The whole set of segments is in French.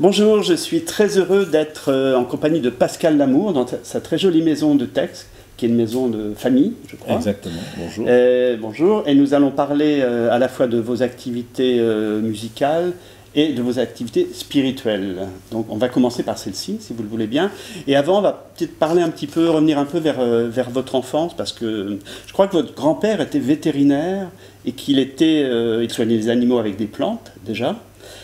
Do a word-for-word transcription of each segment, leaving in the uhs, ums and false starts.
Bonjour, je suis très heureux d'être euh, en compagnie de Pascal Lamour dans sa très jolie maison de texte, qui est une maison de famille, je crois. Exactement, bonjour. Euh, bonjour, et nous allons parler euh, à la fois de vos activités euh, musicales et de vos activités spirituelles. Donc on va commencer par celle-ci, si vous le voulez bien. Et avant, on va peut-être parler un petit peu, revenir un peu vers, euh, vers votre enfance, parce que je crois que votre grand-père était vétérinaire et qu'il était, euh, il soignait les animaux avec des plantes, déjà.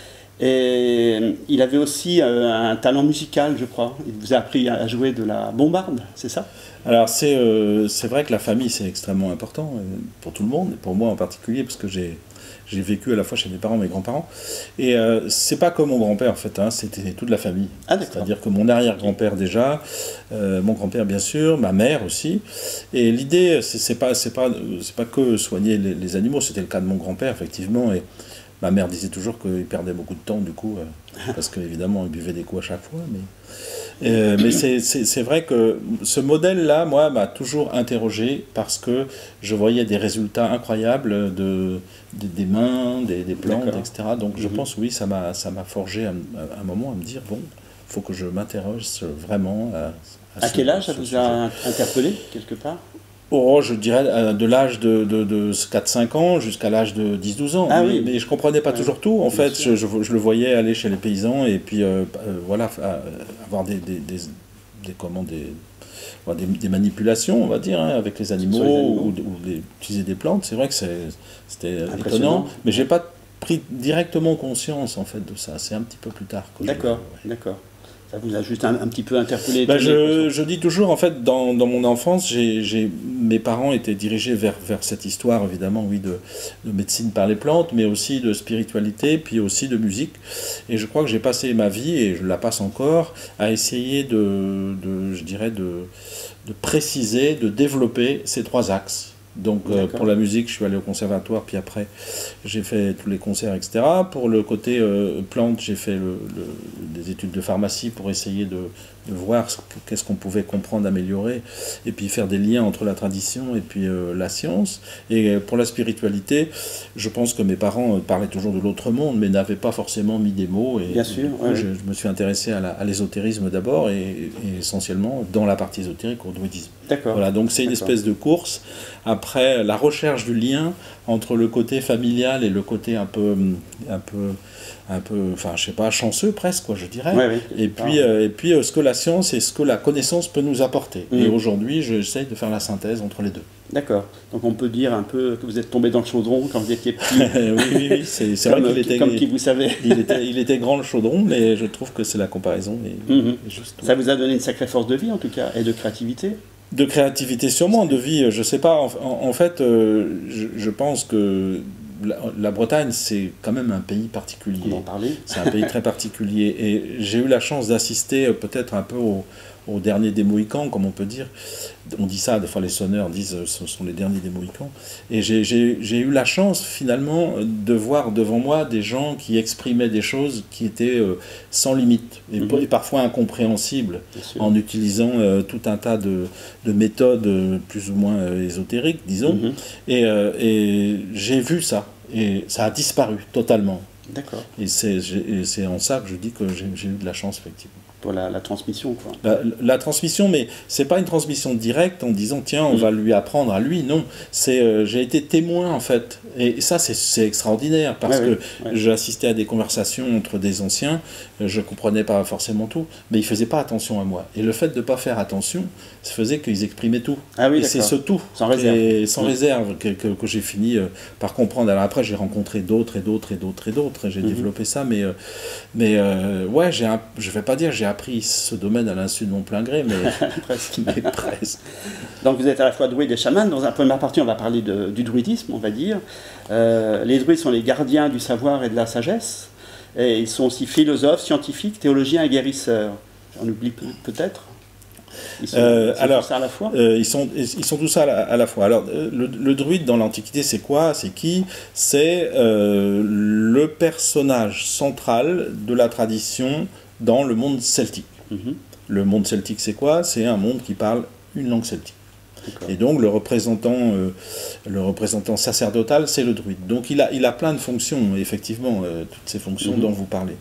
Et il avait aussi euh, un talent musical, je crois. Il vous a appris à jouer de la bombarde, c'est ça? Alors c'est euh, c'est vrai que la famille c'est extrêmement important euh, pour tout le monde, et pour moi en particulier, parce que j'ai j'ai vécu à la fois chez mes parents et mes grands-parents. Et euh, c'est pas comme mon grand-père en fait, hein, c'était toute la famille. Ah, d'accord. C'est-à-dire que mon arrière-grand-père déjà, euh, mon grand-père bien sûr, ma mère aussi. Et l'idée, c'est c'est pas, c'est pas, c'est pas que soigner les, les animaux, c'était le cas de mon grand-père effectivement. Et ma mère disait toujours qu'il perdait beaucoup de temps, du coup, euh, parce qu'évidemment, il buvait des coups à chaque fois. Mais, euh, mais c'est vrai que ce modèle-là, moi, m'a toujours interrogé, parce que je voyais des résultats incroyables de, de, des mains, des, des plantes, et cetera. Donc je mm-hmm. pense, oui, ça m'a forgé à, à un moment à me dire, bon, il faut que je m'interroge vraiment à, à, à ce, quel âge ça vous a interpellé, quelque part? Oh, je dirais de l'âge de, de, de quatre cinq ans jusqu'à l'âge de dix douze ans. Ah, mais, oui. mais je ne comprenais pas ouais. toujours tout. En Bien fait, je, je, je le voyais aller chez les paysans et puis euh, euh, voilà, avoir des, des, des, des, comment, des, des, des manipulations, on va dire, hein, avec les animaux, les animaux. ou, ou les, utiliser des plantes. C'est vrai que c'était étonnant, mais je n'ai pas pris directement conscience en fait de ça. C'est un petit peu plus tard. D'accord, ouais. d'accord. Ça vous a juste un, un petit peu interpellé? Ben je, je dis toujours, en fait, dans, dans mon enfance, j'ai, j'ai, mes parents étaient dirigés vers, vers cette histoire, évidemment, oui, de, de médecine par les plantes, mais aussi de spiritualité, puis aussi de musique. Et je crois que j'ai passé ma vie, et je la passe encore, à essayer de, de je dirais, de, de préciser, de développer ces trois axes. Donc euh, pour la musique, je suis allé au conservatoire, puis après j'ai fait tous les concerts, et cetera. Pour le côté euh, plantes, j'ai fait le, le, des études de pharmacie pour essayer de, de voir qu'est-ce qu'on pouvait comprendre, améliorer, et puis faire des liens entre la tradition et puis euh, la science. Et pour la spiritualité, je pense que mes parents parlaient toujours de l'autre monde, mais n'avaient pas forcément mis des mots. Et, Bien sûr. Et, ouais, je, je me suis intéressé à l'ésotérisme d'abord, et, et essentiellement dans la partie ésotérique au druidisme. D'accord. Voilà, donc c'est une espèce de course. Après, la recherche du lien entre le côté familial et le côté un peu, un peu, un peu, enfin, je sais pas, chanceux presque, quoi, je dirais. Ouais, oui. Et puis, ah. euh, et puis, euh, ce que la science et ce que la connaissance peut nous apporter. Mmh. Et aujourd'hui, j'essaye de faire la synthèse entre les deux. D'accord. Donc on peut dire un peu que vous êtes tombé dans le chaudron quand vous étiez petit. oui, oui, oui. C'est vrai qu'il était, comme qui vous savez. il, était, il était grand le chaudron, mais je trouve que c'est la comparaison. Et, mmh. et juste... Ça vous a donné une sacrée force de vie, en tout cas, et de créativité? De créativité sûrement, de vie, je sais pas. En, en, en fait, euh, je, je pense que la, la Bretagne, c'est quand même un pays particulier. On en parlait. C'est un pays très particulier. Et j'ai eu la chance d'assister peut-être un peu au, au dernier des Mohicans, comme on peut dire. On dit ça, des fois les sonneurs disent ce sont les derniers des Mohicans. Et j'ai eu la chance finalement de voir devant moi des gens qui exprimaient des choses qui étaient euh, sans limite et, mm-hmm. et parfois incompréhensibles, en utilisant euh, tout un tas de, de méthodes euh, plus ou moins euh, ésotériques, disons. Mm-hmm. Et, euh, et j'ai vu ça, et ça a disparu totalement. D'accord. Et c'est en ça que je dis que j'ai eu de la chance, effectivement. Pour la, la transmission, quoi. La, la transmission, mais c'est pas une transmission directe en disant tiens on mmh. va lui apprendre à lui, non. C'est euh, j'ai été témoin en fait, et ça c'est extraordinaire parce ouais, que ouais. j'assistais à des conversations entre des anciens, je comprenais pas forcément tout, mais ils faisaient pas attention à moi. Et le fait de pas faire attention, ça faisait qu'ils exprimaient tout. Ah oui, et c'est ce tout, sans réserve, et, sans mmh. réserve que, que, que j'ai fini euh, par comprendre. Alors après j'ai rencontré d'autres et d'autres et d'autres et d'autres, et j'ai mmh. développé ça, mais euh, mais euh, ouais j'ai je vais pas dire j'ai appris ce domaine à l'insu de mon plein gré, mais presque. mais presque. Donc vous êtes à la fois druide et chaman. Dans la première partie, on va parler de, du druidisme, on va dire. Euh, les druides sont les gardiens du savoir et de la sagesse. Et ils sont aussi philosophes, scientifiques, théologiens et guérisseurs. On oublie peut-être. Ils sont, euh, sont alors, tous ça à la fois euh, ils, sont, ils sont tous ça à la, à la fois. Alors, euh, le, le druide dans l'Antiquité, c'est quoi? C'est qui? C'est euh, le personnage central de la tradition dans le monde celtique. Mm-hmm. Le monde celtique, c'est quoi? C'est un monde qui parle une langue celtique. Et donc, le représentant, euh, le représentant sacerdotal, c'est le druide. Donc il a, il a plein de fonctions, effectivement, euh, toutes ces fonctions mm-hmm. dont vous parlez.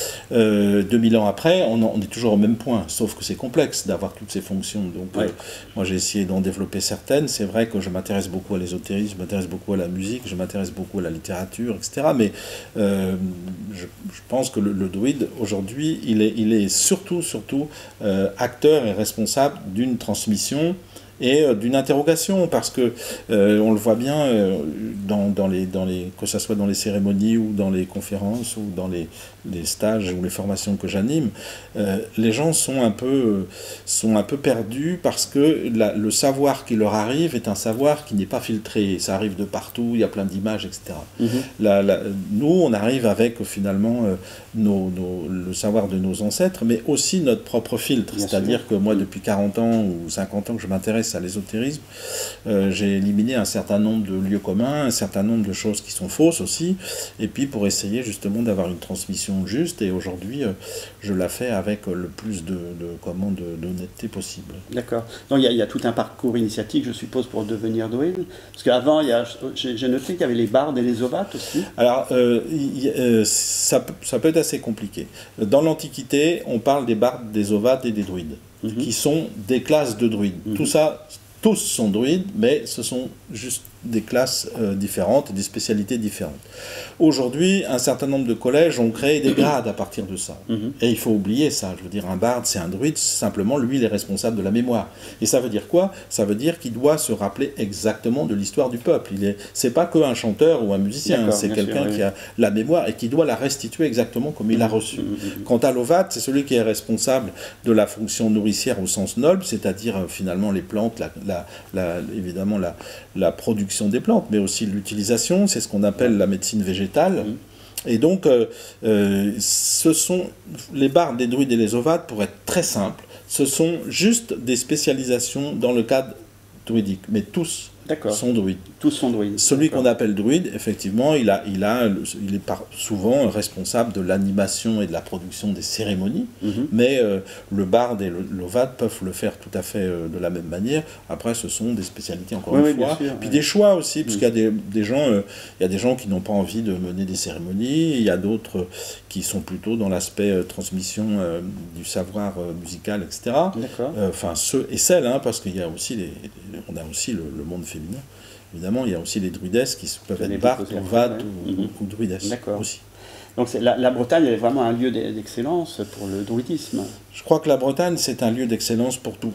Euh, deux mille ans après, on, en, on est toujours au même point, sauf que c'est complexe d'avoir toutes ces fonctions. Donc ouais. euh, moi j'ai essayé d'en développer certaines. C'est vrai que je m'intéresse beaucoup à l'ésotérisme, je m'intéresse beaucoup à la musique, je m'intéresse beaucoup à la littérature, et cetera. Mais euh, je, je pense que le, le druide, aujourd'hui, il est, il est surtout, surtout euh, acteur et responsable d'une transmission et euh, d'une interrogation, parce que euh, on le voit bien euh, dans, dans les, dans les, que ce soit dans les cérémonies ou dans les conférences ou dans les, les stages ou les formations que j'anime, euh, les gens sont un peu, sont un peu perdus parce que la, le savoir qui leur arrive est un savoir qui n'est pas filtré, ça arrive de partout, il y a plein d'images, et cetera. Mm-hmm. la, la, nous, on arrive avec finalement euh, nos, nos, le savoir de nos ancêtres, mais aussi notre propre filtre, bien c'est-à-dire sûr. Que moi, depuis quarante ans ou cinquante ans que je m'intéresse à l'ésotérisme, euh, j'ai éliminé un certain nombre de lieux communs, un certain nombre de choses qui sont fausses aussi, et puis pour essayer justement d'avoir une transmission juste, et aujourd'hui euh, je la fais avec le plus de, de comment de, d'honnêteté possible. D'accord. Donc il y, y a tout un parcours initiatique, je suppose, pour devenir druide, parce qu'avant j'ai, j'ai noté qu'il y avait les bardes et les ovates aussi. Alors euh, y, euh, ça, ça peut être assez compliqué. Dans l'Antiquité, on parle des bardes, des ovates et des druides. Mm-hmm. Qui sont des classes de druides. Mm-hmm. Tout ça, tous sont druides, mais ce sont juste des classes euh, différentes, des spécialités différentes. Aujourd'hui, un certain nombre de collèges ont créé des grades à partir de ça. Mm-hmm. Et il faut oublier ça. Je veux dire, un barde, c'est un druide, simplement, lui, il est responsable de la mémoire. Et ça veut dire quoi? Ça veut dire qu'il doit se rappeler exactement de l'histoire du peuple. Il est, c'est pas qu'un chanteur ou un musicien, d'accord, c'est quelqu'un sûr, qui oui. a la mémoire et qui doit la restituer exactement comme il l'a reçue. Mm-hmm. Quant à l'ovate, c'est celui qui est responsable de la fonction nourricière au sens noble, c'est-à-dire euh, finalement les plantes, la, la, la, évidemment la, la production des plantes, mais aussi l'utilisation, c'est ce qu'on appelle la médecine végétale. Mmh. Et donc, euh, euh, ce sont les bardes, les druides et les ovates, pour être très simples, ce sont juste des spécialisations dans le cadre druidique, mais tous D'accord. sont druides. Tous sont druides. Celui D'accord. qu'on appelle druide, effectivement, il, a, il, a, il est par, souvent responsable de l'animation et de la production des cérémonies, mm-hmm. mais euh, le barde et l'ovate peuvent le faire tout à fait euh, de la même manière. Après, ce sont des spécialités, encore oui, une oui, fois. Sûr, Puis ouais. des choix aussi, parce mm. qu'il y a des, des gens, euh, il y a des gens qui n'ont pas envie de mener des cérémonies, il y a d'autres qui sont plutôt dans l'aspect euh, transmission euh, du savoir euh, musical, et cetera. Enfin, euh, ceux et celles, hein, parce qu'il y a aussi, les, on a aussi le, le monde féminin. Évidemment, il y a aussi les druidesses qui peuvent être bardes, ovates ou, mm-hmm. ou druidesses aussi. Donc la, la Bretagne est vraiment un lieu d'excellence pour le druidisme. Je crois que la Bretagne, c'est un lieu d'excellence pour tout.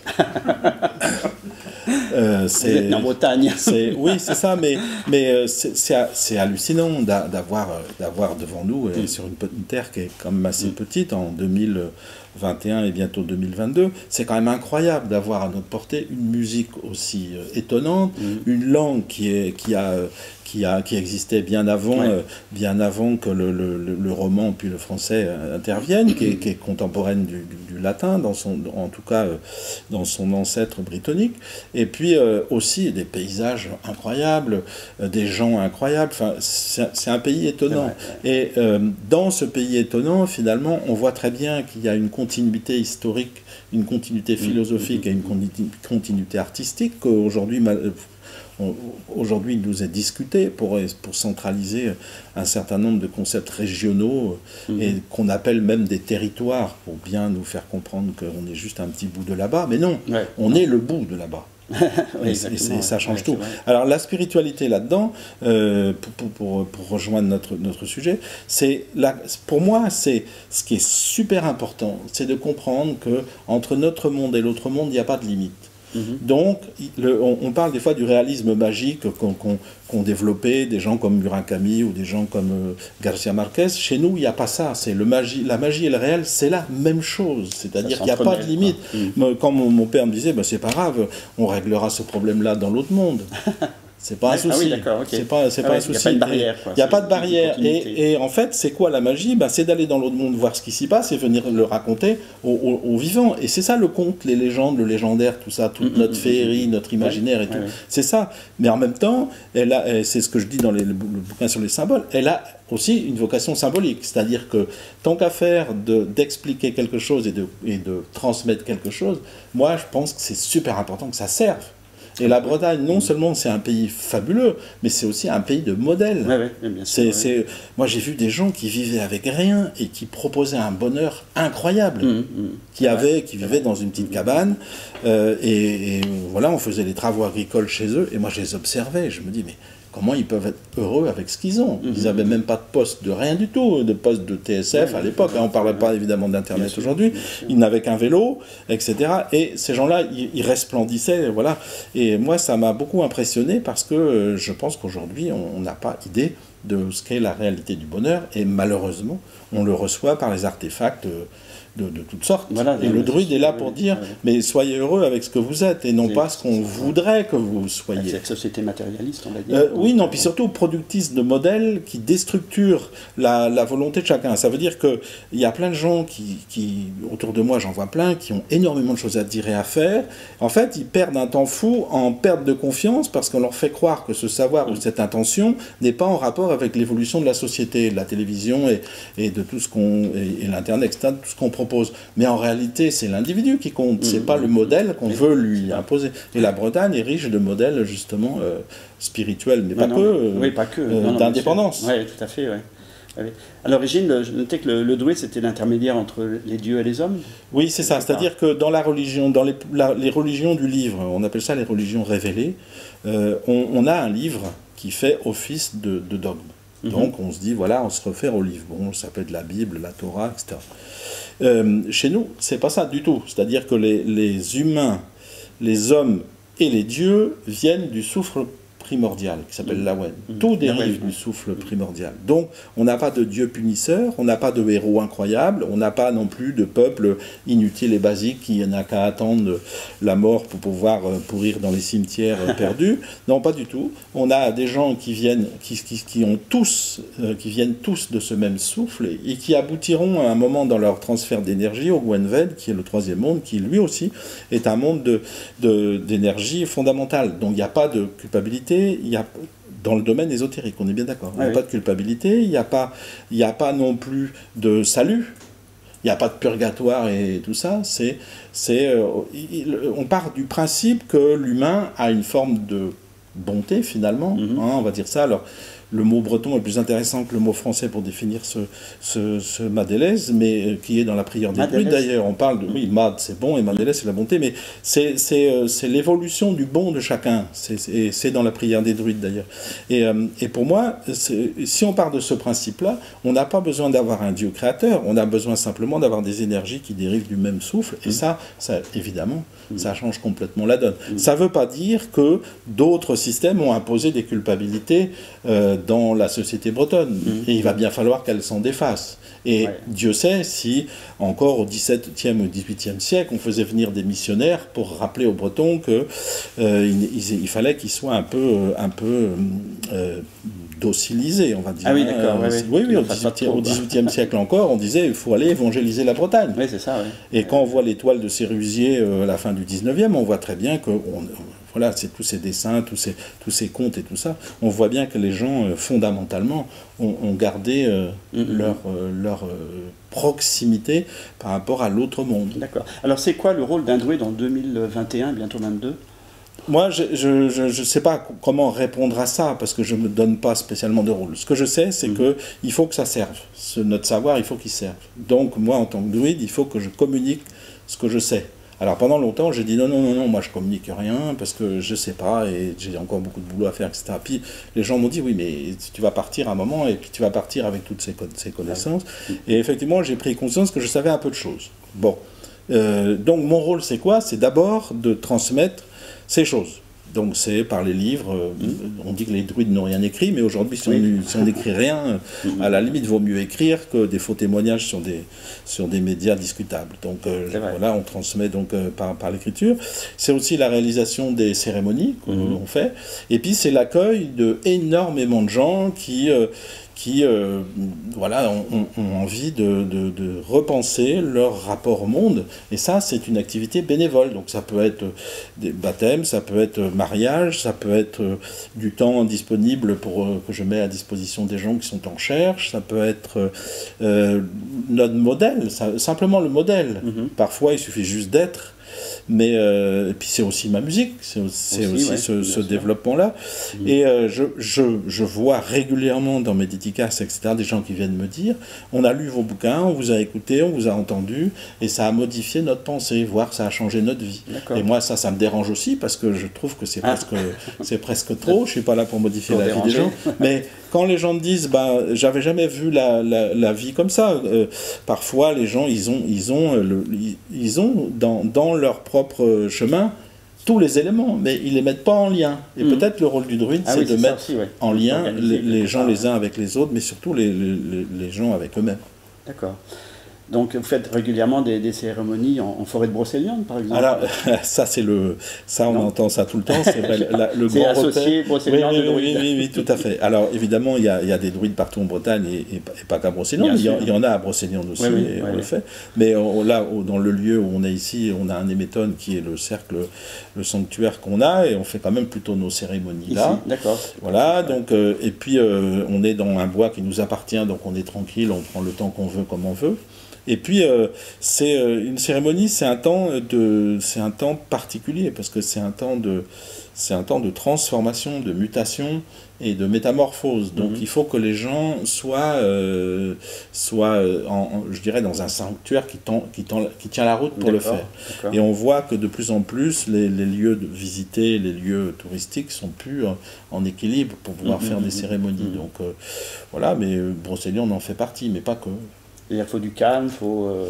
euh, c'est, Vous êtes en Bretagne. c'est, oui, c'est ça, mais, mais c'est, c'est, c'est hallucinant d'avoir, d'avoir devant nous, mm. sur une, une terre qui est quand même assez mm. petite, en deux mille vingt et un et bientôt deux mille vingt-deux, c'est quand même incroyable d'avoir à notre portée une musique aussi euh, étonnante, mmh. une langue qui, est, qui, a, qui, a, qui existait bien avant, ouais. euh, bien avant que le, le, le roman puis le français euh, interviennent, qui est, qui est contemporaine du, du, du latin, dans son, en tout cas euh, dans son ancêtre britannique, et puis euh, aussi des paysages incroyables, euh, des gens incroyables, enfin, c'est, c'est un pays étonnant. Et euh, dans ce pays étonnant, finalement, on voit très bien qu'il y a une continuité historique, une continuité philosophique mmh. et une continuité artistique qu'aujourd'hui aujourd'hui il nous est discuté pour, pour centraliser un certain nombre de concepts régionaux mmh. et qu'on appelle même des territoires pour bien nous faire comprendre qu'on est juste un petit bout de là-bas, mais non, ouais. on non. est le bout de là-bas. oui, et, et ça change ouais, tout. Alors la spiritualité là-dedans, euh, pour, pour, pour rejoindre notre, notre sujet, c'est la, pour moi, c'est ce qui est super important, c'est de comprendre que entre notre monde et l'autre monde, il n'y a pas de limite. Mm-hmm. Donc, le, on, on parle des fois du réalisme magique qu'on qu'on, qu'on développait, des gens comme Murakami ou des gens comme euh, Garcia Marquez. Chez nous, il n'y a pas ça. C'est le magie, la magie et le réel, c'est la même chose. C'est-à-dire qu'il n'y a pas de limite. Mm. Quand mon, mon père me disait, bah, c'est pas grave, on réglera ce problème-là dans l'autre monde. C'est pas un souci. Ah oui, d'accord, okay. C'est pas, c'est ah pas ouais, un souci. Il n'y a pas de barrière. Il n'y a pas de barrière. Et, et en fait, c'est quoi la magie? Ben, c'est d'aller dans l'autre monde voir ce qui s'y passe et venir le raconter aux, aux, aux vivants. Et c'est ça le conte, les légendes, le légendaire, tout ça, toute mm-hmm. notre féerie, notre imaginaire ouais, et tout. Ouais, ouais. C'est ça. Mais en même temps, elle a, c'est ce que je dis dans les, le bouquin sur les symboles, elle a aussi une vocation symbolique. C'est-à-dire que tant qu'à faire de, d'expliquer quelque chose et de, et de transmettre quelque chose, moi, je pense que c'est super important que ça serve. Et la Bretagne, non seulement c'est un pays fabuleux, mais c'est aussi un pays de modèle. Ouais, ouais, bien sûr, c'est, ouais. c'est... Moi, j'ai vu des gens qui vivaient avec rien et qui proposaient un bonheur incroyable. Mmh, mmh. Qui, avaient, qui vivaient dans une petite mmh. cabane. Euh, et, et voilà, on faisait les travaux agricoles chez eux. Et moi, je les observais. Je me dis, mais comment ils peuvent être heureux avec ce qu'ils ont? Ils n'avaient même pas de poste de rien du tout, de poste de T S F à l'époque. On ne parlait pas évidemment d'Internet aujourd'hui. Ils n'avaient qu'un vélo, et cetera. Et ces gens-là, ils, ils resplendissaient. Voilà. Et moi, ça m'a beaucoup impressionné parce que je pense qu'aujourd'hui, on n'a pas idée de ce qu'est la réalité du bonheur. Et malheureusement, on le reçoit par les artefacts de, de toutes sortes. Voilà, et le druide est là pour dire, oui. mais soyez heureux avec ce que vous êtes, et non c'est, pas ce qu'on voudrait que vous soyez. C'est la société matérialiste, on va dire. Euh, oui, non, puis surtout productrice de modèles qui déstructurent la, la volonté de chacun. Ça veut dire qu'il y a plein de gens qui, qui, autour de moi, j'en vois plein, qui ont énormément de choses à dire et à faire. En fait, ils perdent un temps fou en perte de confiance parce qu'on leur fait croire que ce savoir ou cette intention n'est pas en rapport avec l'évolution de la société, de la télévision et, et de tout ce qu'on, et, et l'Internet, et cetera, tout ce qu'on propose. Mais en réalité, c'est l'individu qui compte, c'est mmh. pas le modèle qu'on veut lui imposer. Et la Bretagne est riche de modèles, justement, euh, spirituels, mais non, pas, non, que, euh, oui, pas que euh, d'indépendance. Oui, tout à fait, oui. À l'origine, je notais que le, le druide, c'était l'intermédiaire entre les dieux et les hommes. Oui, c'est ça. C'est-à-dire que dans la religion, dans les, la, les religions du livre, on appelle ça les religions révélées, euh, on, on a un livre qui fait office de, de dogme. Mm-hmm. Donc on se dit, voilà, on se réfère au livre. Bon, ça peut être la Bible, la Torah, et cetera. Euh, chez nous, c'est pas ça du tout. C'est-à-dire que les, les humains, les hommes et les dieux viennent du souffle primordial, qui s'appelle mmh. l'Awen. Mmh. Tout dérive mmh. du souffle primordial. Donc, on n'a pas de dieu punisseur, on n'a pas de héros incroyables, on n'a pas non plus de peuple inutile et basique qui n'a qu'à attendre la mort pour pouvoir pourrir dans les cimetières perdus. Non, pas du tout. On a des gens qui viennent, qui, qui, qui ont tous, euh, qui viennent tous de ce même souffle et, et qui aboutiront à un moment dans leur transfert d'énergie au Gwenved, qui est le troisième monde, qui lui aussi est un monde de, de, d'énergie fondamentale. Donc, il n'y a pas de culpabilité. Il y a, dans le domaine ésotérique, on est bien d'accord. Il n'y a ah oui. pas de culpabilité, il n'y a pas, il n'y a pas non plus de salut, il n'y a pas de purgatoire et tout ça. C'est, c'est, euh, il, on part du principe que l'humain a une forme de bonté, finalement, mm-hmm. hein, on va dire ça. Alors, le mot breton est plus intéressant que le mot français pour définir ce, ce, ce madélèse, mais qui est dans la prière des druides d'ailleurs. On parle de, oui, mad c'est bon et madélèse c'est la bonté, mais c'est, c'est, c'est l'évolution du bon de chacun. C'est, c'est, c'est dans la prière des druides d'ailleurs. Et, et pour moi, si on part de ce principe-là, on n'a pas besoin d'avoir un Dieu créateur, on a besoin simplement d'avoir des énergies qui dérivent du même souffle, et ça, ça évidemment, ça change complètement la donne. Ça ne veut pas dire que d'autres systèmes ont imposé des culpabilités euh, dans la société bretonne. Mmh. Et il va bien falloir qu'elle s'en défasse. Et ouais. Dieu sait si, encore au dix-septième ou dix-huitième siècle, on faisait venir des missionnaires pour rappeler aux Bretons qu'il euh, il, il fallait qu'ils soient un peu, un peu euh, docilisés, on va dire. Ah oui, d'accord. Euh, ouais, oui, oui, oui au dix-huitième siècle encore, on disait il faut aller évangéliser la Bretagne. Oui, c'est ça. Ouais. Et quand on voit l'étoile de Sérusier euh, à la fin du dix-neuvième, on voit très bien que... On, Voilà, c'est tous ces dessins, tous ces, tous ces contes et tout ça. On voit bien que les gens, euh, fondamentalement, ont, ont gardé euh, mm-hmm. leur, euh, leur euh, proximité par rapport à l'autre monde. D'accord. Alors, c'est quoi le rôle d'un druide en deux mille vingt et un, bientôt vingt-deux ? Moi, je ne sais pas comment répondre à ça, parce que je ne me donne pas spécialement de rôle. Ce que je sais, c'est mm-hmm. qu'il faut que ça serve. Ce, notre savoir, il faut qu'il serve. Donc, moi, en tant que druide, il faut que je communique ce que je sais. Alors pendant longtemps, j'ai dit non, non, non, non, moi je communique rien parce que je sais pas et j'ai encore beaucoup de boulot à faire, et cetera. Puis les gens m'ont dit oui, mais tu vas partir un moment et puis tu vas partir avec toutes ces, ces connaissances. Et effectivement, j'ai pris conscience que je savais un peu de choses. Bon, euh, donc mon rôle c'est quoi ? C'est d'abord de transmettre ces choses. Donc c'est par les livres, euh, mmh. on dit que les druides n'ont rien écrit, mais aujourd'hui si oui. on n'écrit rien, mmh. à la limite il vaut mieux écrire que des faux témoignages sur des, sur des médias discutables. Donc euh, voilà, on transmet donc euh, par, par l'écriture. C'est aussi la réalisation des cérémonies qu'on mmh. fait, et puis c'est l'accueil de énormément de gens qui... Euh, qui euh, voilà, ont, ont envie de, de, de repenser leur rapport au monde. Et ça, c'est une activité bénévole. Donc ça peut être des baptêmes, ça peut être mariage, ça peut être du temps disponible pour, euh, que je mets à disposition des gens qui sont en recherche, ça peut être euh, notre modèle, ça, simplement le modèle. Mm-hmm. Parfois, il suffit juste d'être. Mais, euh, et puis c'est aussi ma musique, c'est aussi, aussi, aussi ouais, ce, ce développement-là. Mmh. Et euh, je, je, je vois régulièrement dans mes dédicaces, et cetera, des gens qui viennent me dire, on a lu vos bouquins, on vous a écouté, on vous a entendu, et ça a modifié notre pensée, voire ça a changé notre vie. Et moi, ça, ça me dérange aussi, parce que je trouve que c'est ah. presque, c'est presque trop, je suis pas là pour modifier pour la déranger. vie des gens, mais quand les gens me disent, bah, j'avais jamais vu la, la, la vie comme ça, euh, parfois les gens, ils ont, ils ont, le, ils ont dans, dans leur propre chemin tous les éléments, mais ils les mettent pas en lien. Et mmh. peut-être le rôle du druide, ah c'est oui, de mettre aussi, ouais. en lien les, les gens les uns avec les autres, mais surtout les, les, les gens avec eux-mêmes. D'accord. Donc vous faites régulièrement des, des cérémonies en, en forêt de Brocéliande, par exemple. Alors ça c'est le, ça on non. entend ça tout le temps. C'est vrai, la, le c'est grand associé Brocéliande oui, oui, de druides. Oui, oui, oui, tout à fait. Alors évidemment il y a, il y a des druides partout en Bretagne et, et, et pas qu'à Brocéliande. Il y, il y en a à Brocéliande aussi, oui, oui, et oui, on oui. le fait. Mais on, là, dans le lieu où on est ici, on a un émétone qui est le cercle, le sanctuaire qu'on a, et on fait quand même plutôt nos cérémonies ici, là. D'accord. Voilà. Donc euh, et puis euh, on est dans un bois qui nous appartient, donc on est tranquille, on prend le temps qu'on veut, comme on veut. Et puis, euh, c'est euh, une cérémonie, c'est un temps de, c'est un temps particulier parce que c'est un temps de, c'est un temps de transformation, de mutation et de métamorphose. Donc, mm-hmm. il faut que les gens soient, euh, soient, en, en, je dirais, dans un sanctuaire qui, tend, qui, tend, qui tient la route pour d'accord, le faire. D'accord. Et on voit que de plus en plus, les, les lieux de visités, les lieux touristiques sont plus en, en équilibre pour pouvoir mm-hmm. faire des cérémonies. Mm-hmm. Donc, euh, voilà. Mais Brocéliande en fait partie, mais pas que. Il faut du calme, il faut... Euh...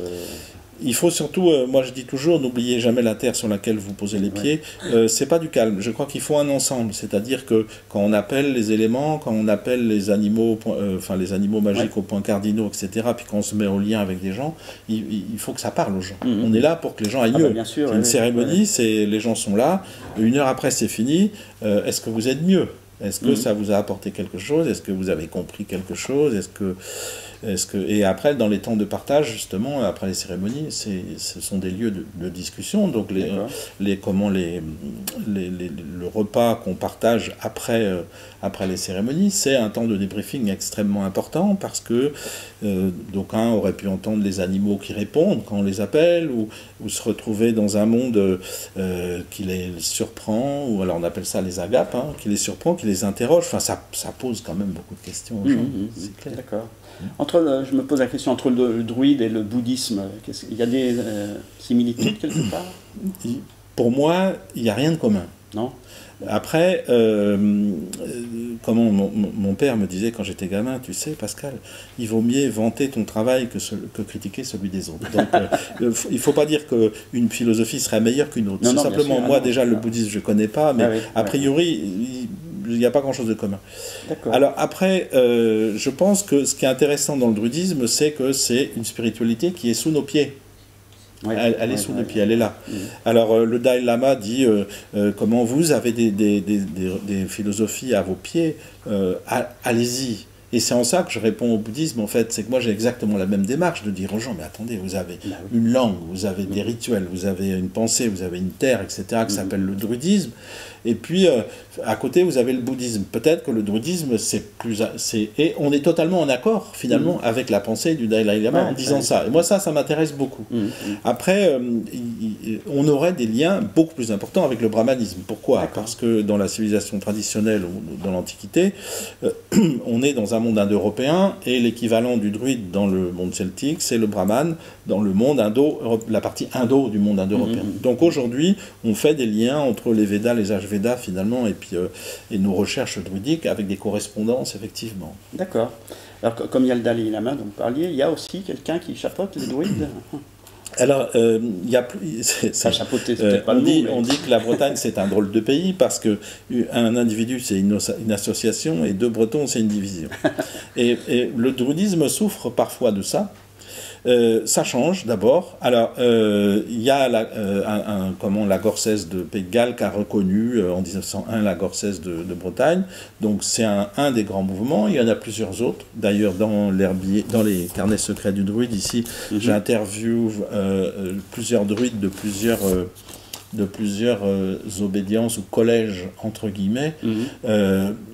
Il faut surtout, euh, moi je dis toujours, n'oubliez jamais la terre sur laquelle vous posez les pieds. Ouais. Euh, c'est pas du calme. Je crois qu'il faut un ensemble. C'est-à-dire que quand on appelle les éléments, quand on appelle les animaux, euh, enfin les animaux magiques ouais. aux points cardinaux, et cetera, puis quand on se met au lien avec des gens, il, il faut que ça parle aux gens. Mm-hmm. On est là pour que les gens aillent ah mieux. Bah bien sûr, c'est ouais, une cérémonie, ouais. c'est les gens sont là. Une heure après, c'est fini. Euh, est-ce que vous êtes mieux ? Est-ce que mmh. ça vous a apporté quelque chose ? Est-ce que vous avez compris quelque chose ? Est-ce que, est-ce que... Et après, dans les temps de partage, justement, après les cérémonies, c'est, ce sont des lieux de, de discussion. Donc, les, les, comment les, les, les, le repas qu'on partage après, euh, après les cérémonies, c'est un temps de débriefing extrêmement important parce que euh, d'aucuns auraient pu entendre les animaux qui répondent quand on les appelle ou, ou se retrouver dans un monde euh, qui les surprend, ou alors on appelle ça les agapes, hein, qui les surprend, qui les les interroge, enfin ça, ça pose quand même beaucoup de questions aux gens, mmh, c'est clair. D'accord. Mmh. Entre le, je me pose la question entre le, le druide et le bouddhisme, il y a des euh, similitudes quelque part ? Pour moi, il n'y a rien de commun. Non. Après, euh, euh, comment mon, mon père me disait quand j'étais gamin, tu sais Pascal, il vaut mieux vanter ton travail que, ce, que critiquer celui des autres. Donc euh, il ne faut pas dire qu'une philosophie serait meilleure qu'une autre. Non, c'est non, simplement, sûr, moi non, déjà non. Le bouddhisme je ne connais pas, mais ah oui, a priori, ouais. il n'y a pas grand-chose de commun. D'accord. Alors après, euh, je pense que ce qui est intéressant dans le druidisme, c'est que c'est une spiritualité qui est sous nos pieds. Ouais, elle, elle ouais, est sous ouais, le pied, ouais. Elle est là. Mmh. Alors euh, le Dalai Lama dit euh, euh, comment vous avez des, des, des, des, des philosophies à vos pieds, euh, allez-y. Et c'est en ça que je réponds au bouddhisme, en fait, c'est que moi j'ai exactement la même démarche de dire aux gens, mais attendez, vous avez bah, oui. une langue, vous avez mmh. des rituels, vous avez une pensée, vous avez une terre, et cetera, qui mmh. s'appelle le druidisme. Et puis, euh, à côté, vous avez le bouddhisme. Peut-être que le druidisme, c'est plus... C'est, et on est totalement en accord, finalement, mmh. avec la pensée du Dalai Lama ouais, en disant ouais. ça. Et moi, ça, ça m'intéresse beaucoup. Mmh. Après, euh, y, y, on aurait des liens beaucoup plus importants avec le brahmanisme. Pourquoi ? D'accord. Parce que dans la civilisation traditionnelle, ou dans l'Antiquité, euh, on est dans un monde indo-européen, et l'équivalent du druide dans le monde celtique, c'est le brahman dans le monde indo, la partie indo du monde indo-européen. Mmh. Donc aujourd'hui, on fait des liens entre les Védas, les âges Védas finalement, et puis euh, et nos recherches druidiques avec des correspondances effectivement. D'accord. Alors comme il y a le Dalai Lama dont vous parliez, il y a aussi quelqu'un qui chapeaute les druides. Alors, euh, il y a plus. C'est, c'est, chapeauté, c'est euh, peut-être pas on, le dit, mot, mais... on dit que la Bretagne c'est un drôle de pays parce que un individu c'est une, une association et deux Bretons c'est une division. et, et le druidisme souffre parfois de ça. Euh, ça change d'abord. Alors, euh, il y a la, euh, un, un, comment, la Gorcès de Pays de Galles qui a reconnu euh, en dix-neuf cent un la Gorcès de, de Bretagne. Donc, c'est un, un des grands mouvements. Il y en a plusieurs autres. D'ailleurs, dans, dans les carnets secrets du druide, ici, mm-hmm. j'interviewe euh, plusieurs druides de plusieurs, euh, de plusieurs euh, obédiences ou collèges, entre guillemets. Mm-hmm. euh,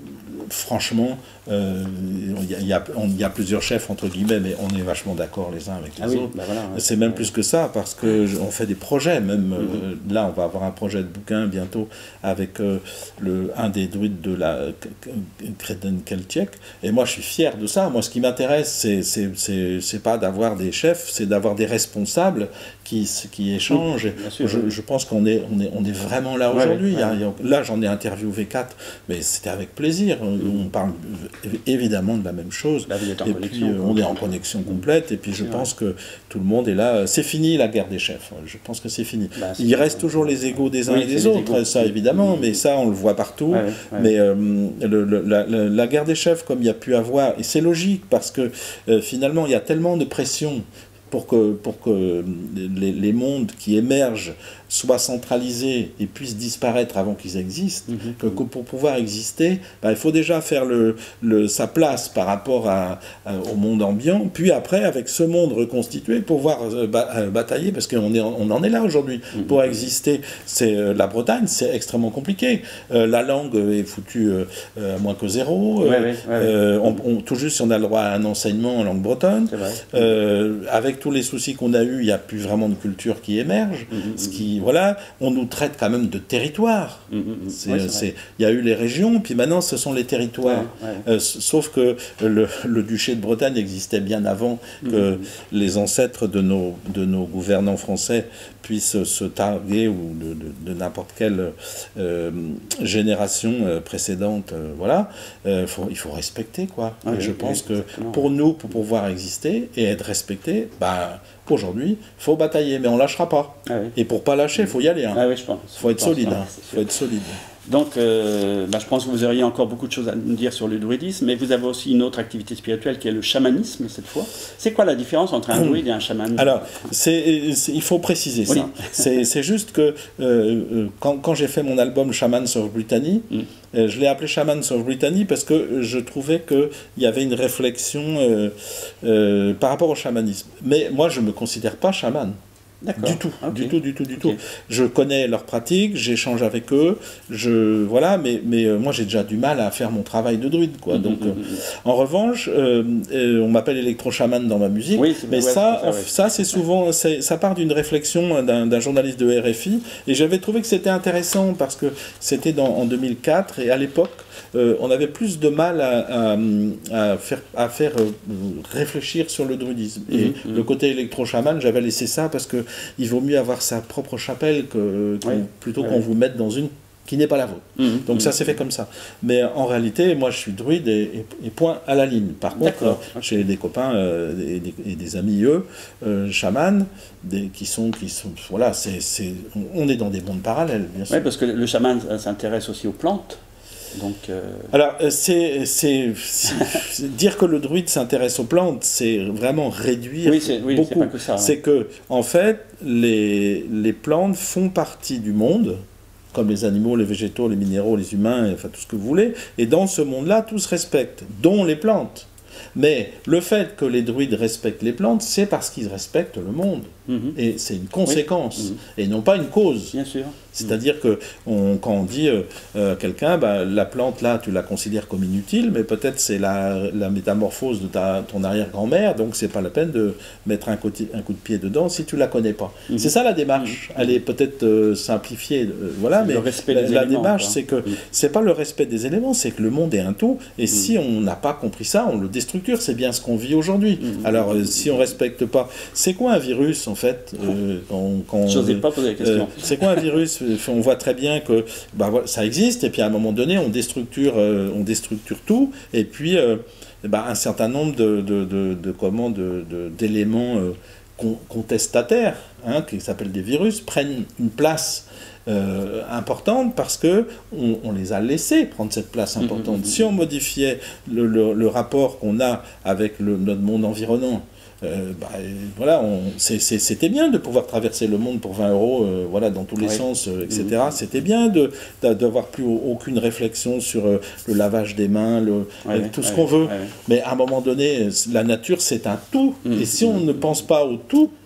franchement, euh, il, y a, il, y a, on, il y a plusieurs chefs, entre guillemets, mais on est vachement d'accord les uns avec les ah oui, autres. Bah voilà, ouais. C'est même ouais. plus que ça, parce qu'on fait des projets, même. Mm-hmm. euh, là, on va avoir un projet de bouquin bientôt avec euh, le, un des druides de la Credenkeltiek. Et moi, je suis fier de ça. Moi, ce qui m'intéresse, c'est, c'est, c'est, c'est pas d'avoir des chefs, c'est d'avoir des responsables qui, qui échangent. Oui, sûr, je, oui. je pense qu'on est, on est, on est vraiment là aujourd'hui. Ouais, ouais. Là, j'en ai interviewé quatre, mais c'était avec plaisir. Mm-hmm. On parle évidemment de la même chose. Là, vous êtes en et connexion, puis, on est en connexion complète. Et puis, je pense que tout le monde est là. C'est fini la guerre des chefs. Je pense que c'est fini. Bah, c'est Il reste vrai. toujours les égos des uns oui, et des autres, égos. ça évidemment, mmh. mais ça, on le voit partout. Ouais, ouais. Mais euh, le, le, la, la guerre des chefs, comme il y a pu avoir, et c'est logique, parce que euh, finalement, il y a tellement de pression pour que, pour que les, les mondes qui émergent soient centralisés et puissent disparaître avant qu'ils existent, mmh. que, que pour pouvoir exister, ben, il faut déjà faire le, le, sa place par rapport à, à, au monde ambiant, puis après, avec ce monde reconstitué, pouvoir euh, ba euh, batailler, parce qu'on est, on en est là aujourd'hui. Mmh. Pour exister, c'est euh, la Bretagne, c'est extrêmement compliqué. Euh, la langue est foutue euh, à moins que zéro. Euh, ouais, ouais, ouais, euh, on, on, tout juste si on a le droit à un enseignement en langue bretonne. Euh, avec tous les soucis qu'on a eus, il n'y a plus vraiment de culture qui émerge, mmh. ce qui voilà, on nous traite quand même de territoire. Mmh, mmh. Ouais, il y a eu les régions, puis maintenant ce sont les territoires. Ouais, ouais. Euh, sauf que le, le duché de Bretagne existait bien avant mmh. que les ancêtres de nos, de nos gouvernants français puissent se targuer, ou de, de, de n'importe quelle euh, génération euh, précédente. Euh, voilà, euh, faut, il faut respecter, quoi. Ah, et oui, je pense oui, que exactement. Pour nous, pour pouvoir exister et être respecté, bah, aujourd'hui, il faut batailler, mais on ne lâchera pas. Ah oui. Et pour ne pas lâcher, il faut y aller. Il hein. ah oui, faut être solide. Hein. faut être solide. Donc, euh, bah, je pense que vous auriez encore beaucoup de choses à nous dire sur le druidisme, mais vous avez aussi une autre activité spirituelle qui est le chamanisme, cette fois. C'est quoi la différence entre un druide et un chaman? Alors, c'est, c'est, il faut préciser oui. ça. C'est juste que euh, quand, quand j'ai fait mon album Shamans of Brittany, mm. euh, je l'ai appelé Shamans of Brittany parce que je trouvais qu'il y avait une réflexion euh, euh, par rapport au chamanisme. Mais moi, je ne me considère pas chaman. Du tout, okay. du tout, du tout, du okay. tout. Je connais leurs pratiques, j'échange avec eux, je voilà, mais mais euh, moi j'ai déjà du mal à faire mon travail de druide, quoi. Mm-hmm, Donc, euh, mm-hmm. en revanche, euh, euh, on m'appelle électro-chaman dans ma musique, oui, mais ouais, ça, ça, ouais. ça c'est souvent, ça part d'une réflexion d'un, d'un journaliste de R F I, et j'avais trouvé que c'était intéressant parce que c'était dans en deux mille quatre et à l'époque. Euh, on avait plus de mal à, à, à faire, à faire euh, réfléchir sur le druidisme. Et mmh, le côté électro-chaman, j'avais laissé ça parce qu'il vaut mieux avoir sa propre chapelle que, que, ouais, plutôt ouais. qu'on vous mette dans une qui n'est pas la vôtre. Mmh, Donc mmh. ça s'est fait comme ça. Mais en réalité, moi je suis druide et, et, et point à la ligne. Par contre, euh, j'ai des copains euh, et, des, et des amis, eux, euh, chamans, des, qui sont... Qui sont voilà, c'est, c'est, on est dans des mondes parallèles, bien sûr. Oui, parce que le chaman s'intéresse aussi aux plantes. Donc, euh... Alors, c'est, c'est, c'est dire que le druide s'intéresse aux plantes, c'est vraiment réduire oui, c'est, oui, beaucoup. C'est, pas que ça, c'est que, en fait, les, les plantes font partie du monde, comme les animaux, les végétaux, les minéraux, les humains, enfin tout ce que vous voulez, et dans ce monde-là, tout se respecte, dont les plantes. Mais le fait que les druides respectent les plantes, c'est parce qu'ils respectent le monde. Mmh. Et c'est une conséquence, oui. mmh. et non pas une cause. Bien sûr. C'est-à-dire que on, quand on dit euh, euh, quelqu'un, bah, la plante là, tu la considères comme inutile, mais peut-être c'est la, la métamorphose de ta, ton arrière-grand-mère, donc c'est pas la peine de mettre un, côté, un coup de pied dedans si tu la connais pas. Mm-hmm. C'est ça la démarche. Mm-hmm. Elle est peut-être euh, simplifiée, euh, voilà, c'est mais respect la, des la éléments, démarche, quoi. C'est que mm-hmm. c'est pas le respect des éléments, c'est que le monde est un tout, et mm-hmm. si on n'a pas compris ça, on le déstructure. C'est bien ce qu'on vit aujourd'hui. Mm-hmm. Alors euh, si on respecte pas, c'est quoi un virus en fait euh, quand, quand, Je n'osais pas poser la question. Euh, c'est quoi un virus? On voit très bien que bah, ça existe, et puis à un moment donné, on déstructure, euh, on déstructure tout, et puis euh, bah, un certain nombre de, de, de, de, comment, de, de, d'éléments euh, con, contestataires, hein, qui s'appellent des virus, prennent une place euh, importante parce que on, on les a laissés prendre cette place importante. Mmh, mmh, mmh. Si on modifiait le, le, le rapport qu'on a avec le, notre monde environnant, Euh, bah, voilà, on, c'est, c'est, c'était bien de pouvoir traverser le monde pour vingt euros, euh, voilà, dans tous les oui. sens, euh, et cetera. Mmh. C'était bien de, de, d'avoir plus aucune réflexion sur euh, le lavage des mains, le, ouais, euh, tout ce ouais, qu'on veut. Ouais. Mais à un moment donné, la nature, c'est un tout. Mmh. Et si on mmh. ne pense pas au tout,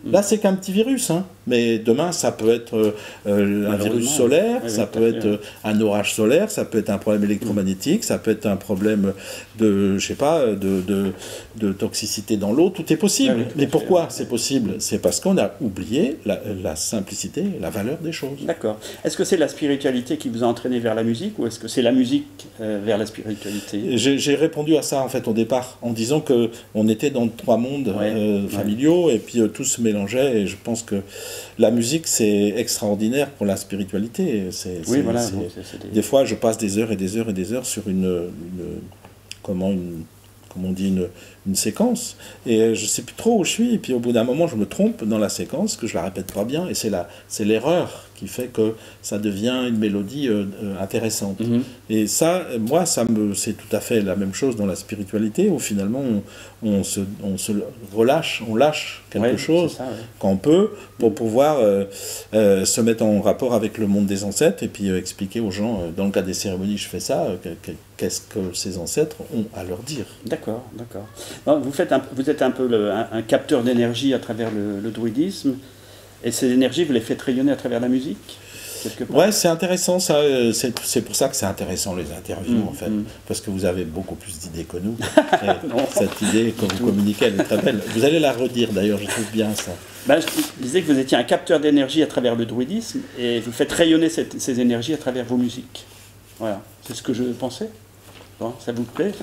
Là, c'est qu'un petit virus, hein. Mais demain, ça peut être euh, un virus solaire, oui, ça oui, peut être euh, un orage solaire, ça peut être un problème électromagnétique, ça peut être un problème de, je sais pas, de, de, de toxicité dans l'eau, tout est possible. Oui, oui, mais pourquoi oui. c'est possible? C'est parce qu'on a oublié la, la simplicité, la valeur des choses. D'accord. Est-ce que c'est la spiritualité qui vous a entraîné vers la musique ou est-ce que c'est la musique euh, vers la spiritualité? J'ai répondu à ça en fait au départ en disant que on était dans trois mondes ouais, euh, familiaux ouais. et puis euh, tout se mélangeait et je pense que la musique c'est extraordinaire pour la spiritualité. C'est, oui, c'est, voilà. c'est, Bon, c'est, c'est des... des fois je passe des heures et des heures et des heures sur une, une comment une comme on dit, une, une séquence, et je ne sais plus trop où je suis, et puis au bout d'un moment, je me trompe dans la séquence, que je la répète pas bien, et c'est la, c'est l'erreur qui fait que ça devient une mélodie euh, intéressante. Mm-hmm. Et ça, moi, ça me, c'est tout à fait la même chose dans la spiritualité, où finalement, on, on, se, on se relâche, on lâche quelque ouais, chose, ça, ouais. quand on peut, pour mm-hmm. pouvoir euh, euh, se mettre en rapport avec le monde des ancêtres, et puis euh, expliquer aux gens, euh, dans le cas des cérémonies, je fais ça, euh, qu'est-ce que ces ancêtres ont à leur dire. D'accord, d'accord. Vous, faites un, vous êtes un peu le, un, un capteur d'énergie à travers le, le druidisme, et ces énergies, vous les faites rayonner à travers la musique, quelque part. Ouais, c'est intéressant ça, c'est, c'est pour ça que c'est intéressant les interviews mmh, en fait, mmh. parce que vous avez beaucoup plus d'idées que nous, cette idée que vous communiquez, elle est très belle. Vous allez la redire d'ailleurs, je trouve bien ça. Ben, je disais que vous étiez un capteur d'énergie à travers le druidisme, et vous faites rayonner cette, ces énergies à travers vos musiques. Voilà, c'est ce que je pensais. Bon, ça vous plaît?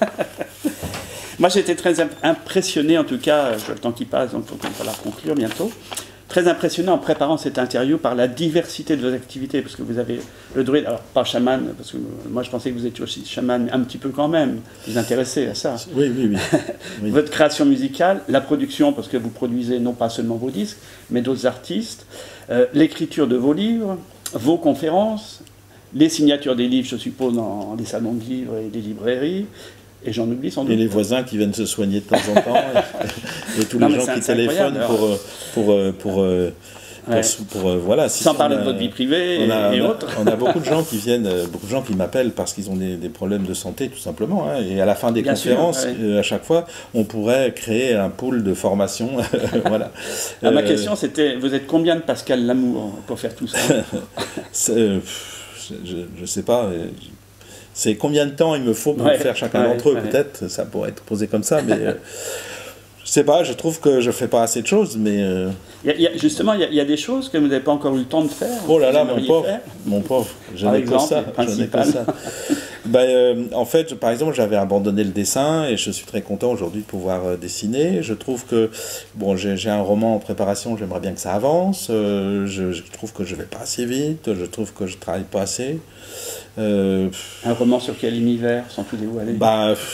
Moi, j'ai été très impressionné, en tout cas, je vois le temps qui passe, donc il va falloir conclure bientôt. Très impressionné en préparant cette interview par la diversité de vos activités, parce que vous avez le druide, alors pas chaman, parce que moi je pensais que vous étiez aussi chaman, un petit peu quand même, vous intéressez à ça. Oui, oui, oui. oui. Votre création musicale, la production, parce que vous produisez non pas seulement vos disques, mais d'autres artistes, euh, l'écriture de vos livres, vos conférences, les signatures des livres, je suppose, dans les salons de livres et des librairies. Et j'en oublie sans doute. Et les voisins qui viennent se soigner de temps en temps, et, et tous non, les gens qui téléphonent pour, pour, pour, pour, euh, pour, ouais. pour, pour euh, voilà. Si sans parler a, de votre vie privée on a, et on a, autres. On a beaucoup de gens qui viennent, beaucoup de gens qui m'appellent parce qu'ils ont des, des problèmes de santé, tout simplement. Hein, et à la fin des Bien conférences, sûr, ouais. euh, à chaque fois, on pourrait créer un pool de formation. voilà. Ah, euh, ma question, c'était, vous êtes combien de Pascal Lamour pour faire tout ça? euh, Je ne sais pas. C'est combien de temps il me faut pour ouais, faire chacun ouais, d'entre eux, ouais. peut-être, ça pourrait être posé comme ça, mais euh, je sais pas, je trouve que je fais pas assez de choses, mais... Euh... Il y a, il y a, justement, il y, a, il y a des choses que vous n'avez pas encore eu le temps de faire. Oh là là, mon pauvre, mon pauvre, je n'ai que ça, je n'ai que ça. ben, euh, en fait, je, par exemple, j'avais abandonné le dessin et je suis très content aujourd'hui de pouvoir euh, dessiner. Je trouve que, bon, j'ai, j'ai un roman en préparation, j'aimerais bien que ça avance, euh, je, je trouve que je vais pas assez vite, je trouve que je travaille pas assez. Euh, un roman sur quel univers, sans tout dévoiler? Bah, euh,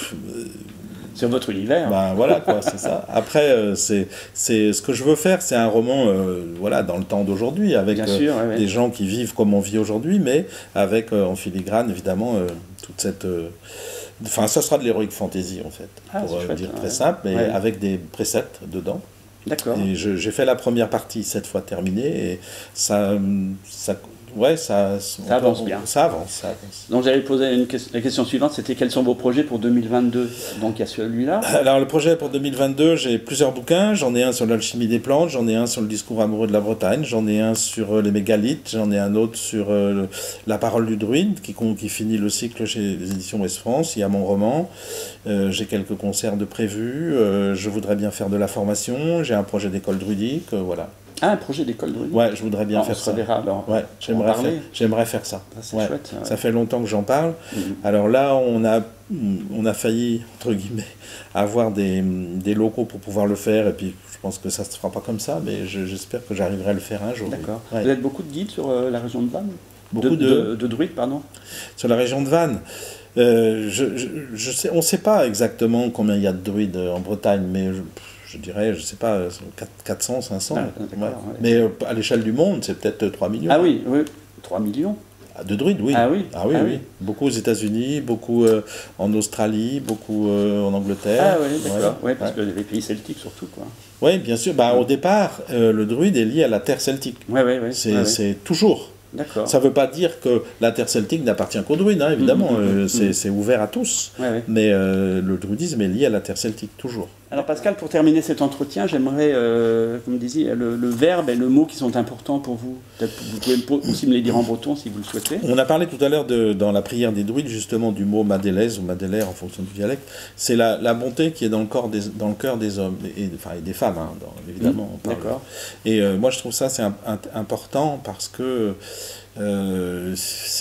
sur votre univers. Bah voilà quoi, c'est ça. Après, euh, c'est, c'est ce que je veux faire, c'est un roman, euh, voilà, dans le temps d'aujourd'hui, avec Bien sûr, euh, ouais, des ouais. gens qui vivent comme on vit aujourd'hui, mais avec euh, en filigrane évidemment euh, toute cette. Enfin, euh, ça sera de l'heroic fantasy en fait, ah, pour euh, chouette, dire ouais. très simple, mais ouais. avec des préceptes dedans. D'accord. Et je, j'ai fait la première partie cette fois terminée, et ça, ça Ouais, ça, ça avance peut, bien. Ça avance, ça avance. Donc j'avais posé une question, la question suivante, c'était quels sont vos projets pour deux mille vingt-deux? Donc il y a celui-là. Alors le projet pour deux mille vingt-deux, j'ai plusieurs bouquins. J'en ai un sur l'alchimie des plantes, j'en ai un sur le discours amoureux de la Bretagne, j'en ai un sur les mégalithes, j'en ai un autre sur euh, le, la parole du druide, qui, qui finit le cycle chez les éditions Ouest France. Il y a mon roman, euh, j'ai quelques concerts de prévus, euh, je voudrais bien faire de la formation, j'ai un projet d'école druidique, euh, voilà. Ah, un projet d'école druidique. Ouais, je voudrais bien non, faire on se ça. Reverra, alors, ouais, j'aimerais faire, j'aimerais faire ça. ça c'est ouais. chouette. Ouais. Ça fait longtemps que j'en parle. Mm-hmm. Alors là, on a, on a failli, entre guillemets, avoir des, des locaux pour pouvoir le faire. Et puis, je pense que ça ne se fera pas comme ça, mais je, j'espère que j'arriverai à le faire un jour. D'accord. Ouais. Vous avez beaucoup de guides sur euh, la région de Vannes? Beaucoup de, de, de, de druides, pardon. Sur la région de Vannes. Euh, je, je, je sais, on ne sait pas exactement combien il y a de druides en Bretagne, mais... Je, je dirais, je ne sais pas, quatre cents, cinq cents. Ah, ouais. Ouais. Mais euh, à l'échelle du monde, c'est peut-être trois millions. Ah oui, oui, trois millions. De druides, oui. Ah oui, ah, oui, ah, oui. oui. Beaucoup aux États-Unis, beaucoup euh, en Australie, beaucoup euh, en Angleterre. Ah oui, d'accord. Ouais, ouais, parce ouais. que les pays celtiques surtout, quoi. Oui, bien sûr. Bah, ouais. Au départ, euh, le druide est lié à la terre celtique. Oui, oui, oui. C'est, ouais, c'est ouais. toujours. D'accord. Ça ne veut pas dire que la terre celtique n'appartient qu'aux druides, hein, évidemment. Mmh, mmh, euh, mmh. C'est, c'est ouvert à tous. Ouais, ouais. Mais euh, le druidisme est lié à la terre celtique, toujours. Alors Pascal, pour terminer cet entretien, j'aimerais, euh, comme disiez, le, le verbe et le mot qui sont importants pour vous. Vous pouvez aussi me les dire en breton si vous le souhaitez. On a parlé tout à l'heure dans la prière des druides justement du mot madélèse ou madélère en fonction du dialecte. C'est la, la bonté qui est dans le, corps des, dans le cœur des hommes, et, enfin, et des femmes, hein, dans, évidemment. Mmh, d'accord. Et euh, moi je trouve ça c'est un, un, important parce que euh,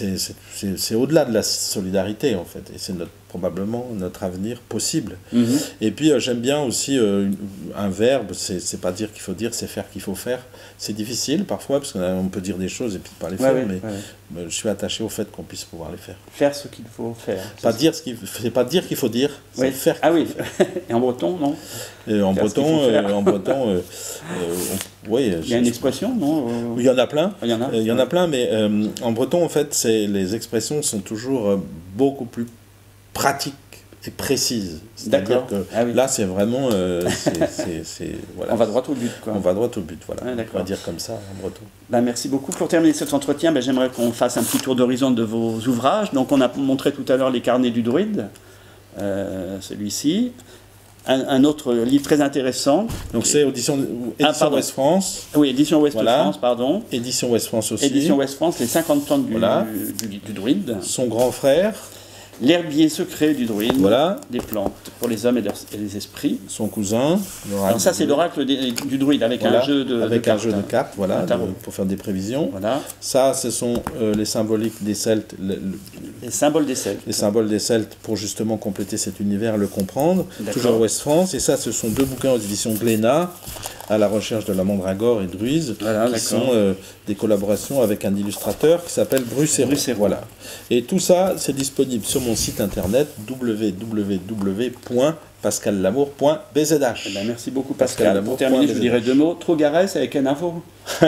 c'est au-delà de la solidarité en fait. Et c'est notre probablement notre avenir possible. Mmh. Et puis euh, j'aime bien aussi euh, un verbe, c'est pas dire qu'il faut dire, c'est faire qu'il faut faire. C'est difficile parfois, parce qu'on peut dire des choses et puis pas les faire, ouais, mais, ouais. mais je suis attaché au fait qu'on puisse pouvoir les faire. Faire ce qu'il faut faire. Pas dire ce qu'il c'est pas dire qu'il faut dire, c'est ouais. faire. Ah oui, et en breton, non et en, breton, euh, en breton, euh, euh, oui. Il y a une expression, non? Il y en a plein. Il y en a, il y en a plein, mais euh, en breton, en fait, les expressions sont toujours euh, beaucoup plus pratique et précise. C'est-à-dire que ah oui. là, c'est vraiment... Euh, c'est, c'est, voilà. On va droit au but, quoi. On va droit au but, voilà. Ah, on va dire comme ça, en breton. Ben, merci beaucoup. Pour terminer cet entretien, ben, j'aimerais qu'on fasse un petit tour d'horizon de vos ouvrages. Donc, on a montré tout à l'heure les carnets du druide, euh, celui-ci. Un, un autre livre très intéressant. Donc, c'est édition, édition ah, Ouest France. Oui, édition Ouest voilà. France, pardon. Édition Ouest France aussi. Édition Ouest France, les cinquante ans du, voilà. du, du, du druide. Son grand frère. L'herbier secret du druide, voilà. Des plantes pour les hommes et, leurs, et les esprits. Son cousin. Alors ça c'est l'oracle du druide avec voilà. un jeu de avec de un cartes, jeu de cartes, voilà, de, pour faire des prévisions. Voilà. Ça, ce sont euh, les symboliques des Celtes. Le, le, les symboles des Celtes. Les symboles des Celtes pour justement compléter cet univers, le comprendre. Toujours Ouest France. Et ça, ce sont deux bouquins aux éditions Glénat, à la recherche de la mandragore et druise, voilà, qui sont euh, des collaborations avec un illustrateur qui s'appelle Brucero. Voilà. Et tout ça, c'est disponible sur mon site internet w w w point pascal lamour point b z h. Eh ben, merci beaucoup Pascal. Pascal Pour terminer, je vous dirais deux mots. Trogarès avec un info.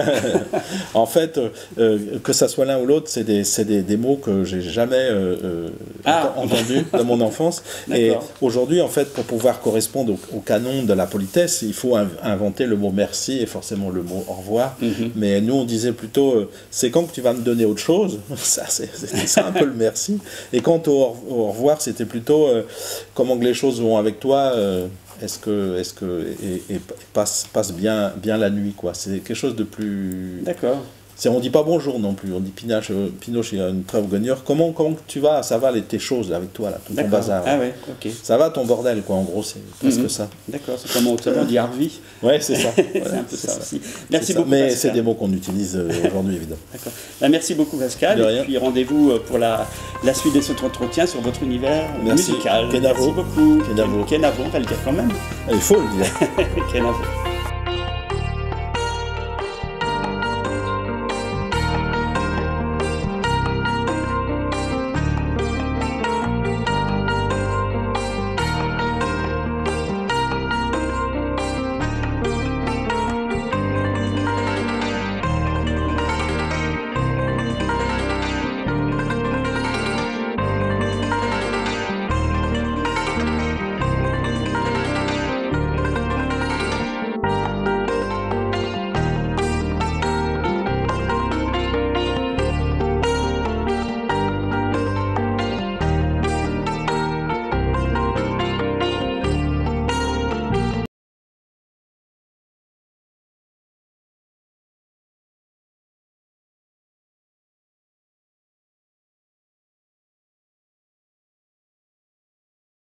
En fait, euh, que ça soit l'un ou l'autre, c'est des, des, des mots que j'ai jamais euh, ah. entendus dans mon enfance. Et aujourd'hui, en fait, pour pouvoir correspondre au, au canon de la politesse, il faut inventer le mot merci et forcément le mot au revoir. Mm-hmm. Mais nous, on disait plutôt, euh, c'est quand que tu vas me donner autre chose. Ça, c'est ça un peu le merci. Et quant au, au revoir, c'était plutôt euh, comment que les choses vont avec toi. Euh, Est-ce que, est-ce que et, et passe, passe bien, bien la nuit, quoi. C'est quelque chose de plus... D'accord. On dit pas bonjour non plus, on dit Pinoche, Pinoche il y a une trêve gagneur. Comment, comment tu vas? Ça va les, tes choses avec toi, là, tout ton bazar. Ah ouais, ok. Ça va ton bordel, quoi, en gros, c'est presque mm-hmm. ça. D'accord, c'est comme on dit Harvey. Ouais, c'est ça. C'est voilà, un peu ça, ça aussi. Merci beaucoup, mais c'est des mots qu'on utilise euh, aujourd'hui, évidemment. D'accord. Ben, merci beaucoup, Pascal. De et rien. puis rendez-vous pour la, la suite de cet entretien sur votre univers merci. musical. Kenavo. Merci beaucoup. Kenavo. Kenavo, on va le dire quand même. Il faut le dire. Kenavo.